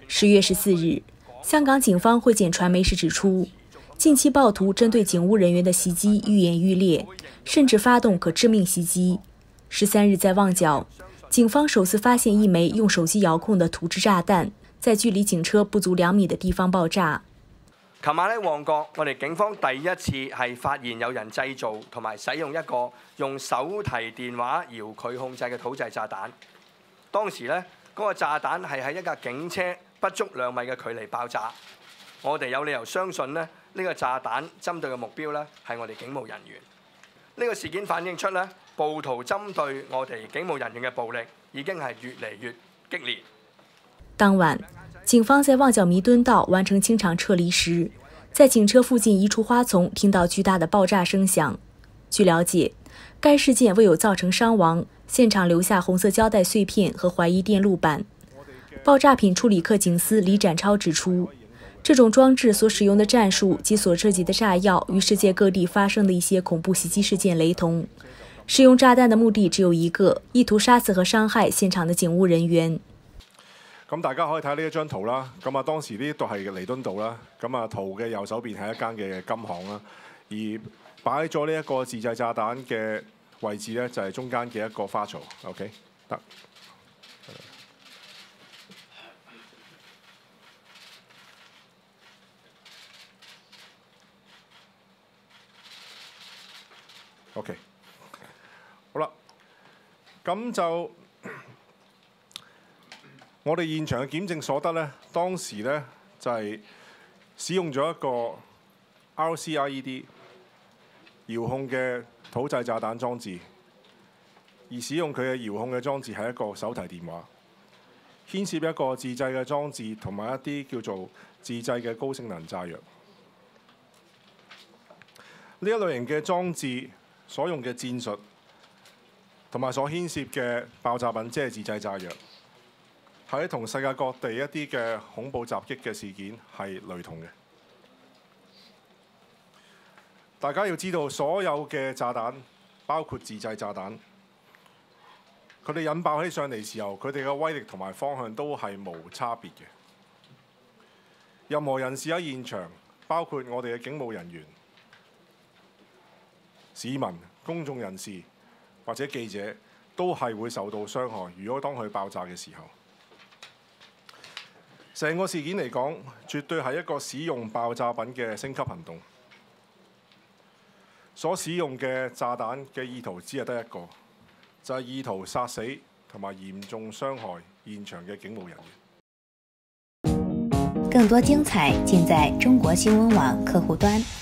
10月14日，香港警方会见传媒时指出，近期暴徒针对警务人员的袭击愈演愈烈，甚至发动可致命袭击。13日在旺角，警方首次发现一枚用手機遙控的土制炸彈，在距離警車不足2米的地方爆炸。 琴晚喺旺角，我哋警方第一次係發現有人製造同埋使用一個用手提電話遙距控制嘅土製炸彈。當時呢，嗰個炸彈係喺一架警車不足2米嘅距離爆炸。我哋有理由相信呢個炸彈針對嘅目標呢係我哋警務人員。呢個事件反映出呢，暴徒針對我哋警務人員嘅暴力已經係越嚟越激烈。 當晚，警方在旺角彌敦道完成清場撤離時，在警車附近一處花叢聽到巨大的爆炸聲響。據了解，該事件未有造成傷亡，現場留下紅色膠帶碎片和懷疑電路板。爆炸品處理課警司李展超指出，這種裝置所使用的戰術及所涉及的炸藥與世界各地發生的一些恐怖襲擊事件雷同。使用炸彈的目的只有一個，意圖殺死和傷害現場的警務人員。 咁大家可以睇下呢一張圖啦。咁當時呢度係彌敦道啦。咁圖嘅右手邊係一間嘅金行啦。而擺咗呢一個自製炸彈嘅位置呢，就係中間嘅一個花槽。OK， 得。OK， 好啦，咁就我哋現場嘅檢證所得呢，當時呢就係使用咗一個 RCIED 遙控嘅土製炸彈裝置，而使用佢嘅遙控嘅裝置係一個手提電話，牽涉一個自製嘅裝置同埋一啲叫做自製嘅高性能炸藥。呢一類型嘅裝置所用嘅戰術同埋所牽涉嘅爆炸品，即係自製炸藥，喺同世界各地一啲嘅恐怖襲擊嘅事件係雷同嘅。大家要知道，所有嘅炸彈，包括自製炸彈，佢哋引爆起上嚟時候，佢哋嘅威力同埋方向都係無差別嘅。任何人士喺現場，包括我哋嘅警務人員、市民、公眾人士或者記者都係會受到傷害。如果當佢爆炸嘅時候，成個事件嚟講，絕對係一個使用爆炸品嘅升級行動。所使用嘅炸彈嘅意圖只係得一個，就係意圖殺死同埋嚴重傷害現場嘅警務人員。 更多精彩盡在中國新聞網客戶端。